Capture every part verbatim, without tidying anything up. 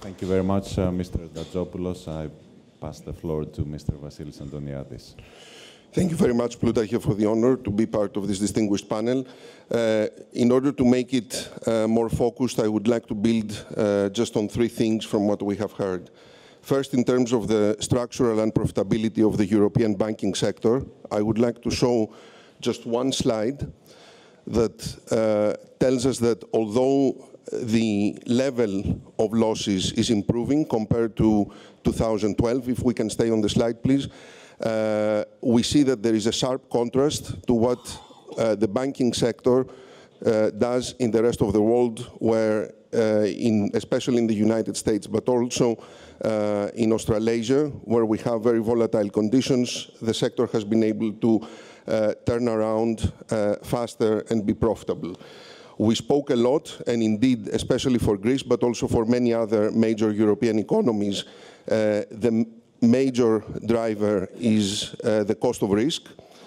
Thank you very much, uh, Mister Datzopoulos. I pass the floor to Mister Vasilis Antoniadis. Thank you very much, Plutarchia, for the honor to be part of this distinguished panel. Uh, in order to make it uh, more focused, I would like to build uh, just on three things from what we have heard. First, in terms of the structural and profitability of the European banking sector, I would like to show just one slide that uh, tells us that although the level of losses is improving compared to two thousand twelve, if we can stay on the slide, please, Uh, we see that there is a sharp contrast to what uh, the banking sector uh, does in the rest of the world, where, uh, in, especially in the United States, but also uh, in Australasia, where we have very volatile conditions, the sector has been able to uh, turn around uh, faster and be profitable. We spoke a lot, and indeed, especially for Greece, but also for many other major European economies, uh, the major driver is uh, the cost of risk.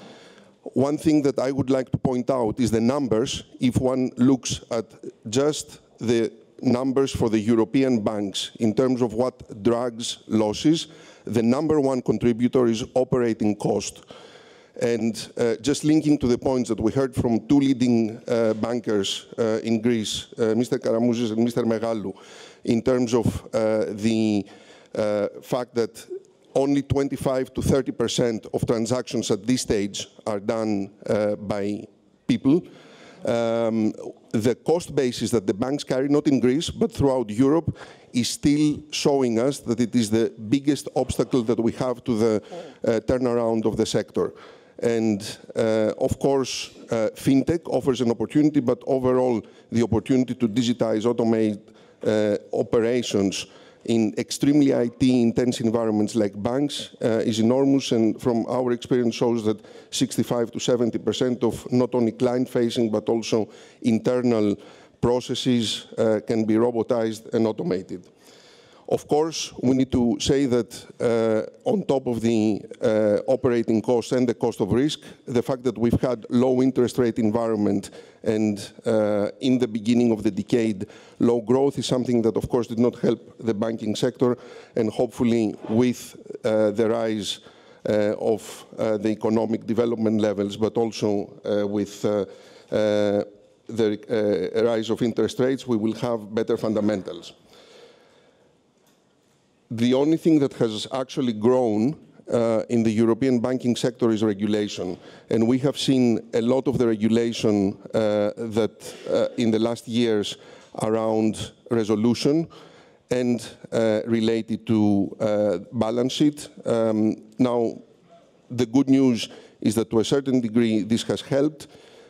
One thing that I would like to point out is the numbers. If one looks at just the numbers for the European banks in terms of what drags losses, the number one contributor is operating cost. And uh, just linking to the points that we heard from two leading uh, bankers uh, in Greece, uh, Mister Karamouzis and Mister Megalou, in terms of uh, the uh, fact that only twenty-five to thirty percent of transactions at this stage are done uh, by people. Um, the cost basis that the banks carry, not in Greece, but throughout Europe, is still showing us that it is the biggest obstacle that we have to the uh, turnaround of the sector. And uh, of course, uh, fintech offers an opportunity, but overall, the opportunity to digitize, automate uh, operations in extremely I T-intense environments like banks uh, is enormous, and from our experience shows that sixty-five to seventy percent of not only client-facing but also internal processes uh, can be robotized and automated. Of course, we need to say that uh, on top of the uh, operating costs and the cost of risk, the fact that we've had low interest rate environment and uh, in the beginning of the decade, low growth is something that of course did not help the banking sector, and hopefully with uh, the rise uh, of uh, the economic development levels, but also uh, with uh, uh, the uh, rise of interest rates, we will have better fundamentals. The only thing that has actually grown uh, in the European banking sector is regulation. And we have seen a lot of the regulation uh, that uh, in the last years around resolution and uh, related to uh, balance sheet. Um, now, the good news is that to a certain degree this has helped.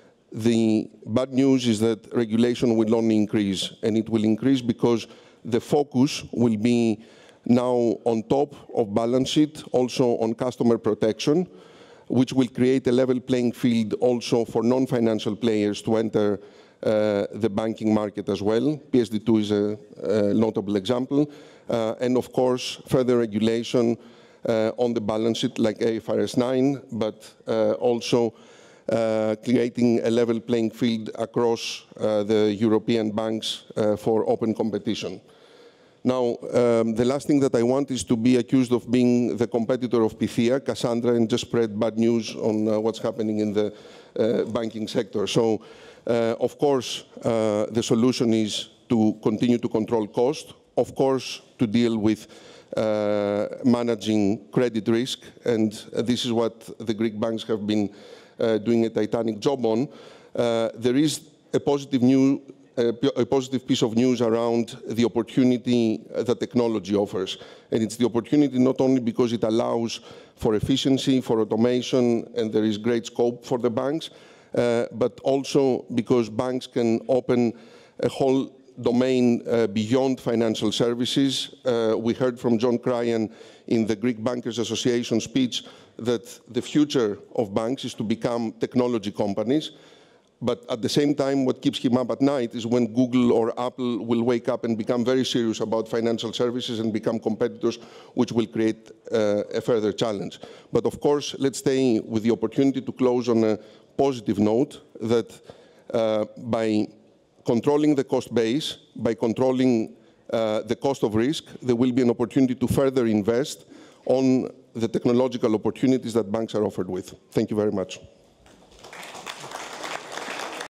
The bad news is that regulation will only increase, and it will increase because the focus will be now on top of balance sheet, also on customer protection, which will create a level playing field also for non-financial players to enter uh, the banking market as well. P S D two is a, a notable example. Uh, and of course, further regulation uh, on the balance sheet like I F R S nine, but uh, also uh, creating a level playing field across uh, the European banks uh, for open competition. Now, um, the last thing that I want is to be accused of being the competitor of Pythia, Cassandra, and just spread bad news on uh, what's happening in the uh, banking sector. So, uh, of course, uh, the solution is to continue to control cost, of course, to deal with uh, managing credit risk, and uh, this is what the Greek banks have been uh, doing a titanic job on. Uh, there is a positive news a positive piece of news around the opportunity that technology offers. And it's the opportunity not only because it allows for efficiency, for automation, and there is great scope for the banks, uh, but also because banks can open a whole domain uh, beyond financial services. Uh, we heard from John Cryan in the Greek Bankers Association speech that the future of banks is to become technology companies. But at the same time, what keeps him up at night is when Google or Apple will wake up and become very serious about financial services and become competitors, which will create uh, a further challenge. But of course, let's stay with the opportunity to close on a positive note that uh, by controlling the cost base, by controlling uh, the cost of risk, there will be an opportunity to further invest on the technological opportunities that banks are offered with. Thank you very much.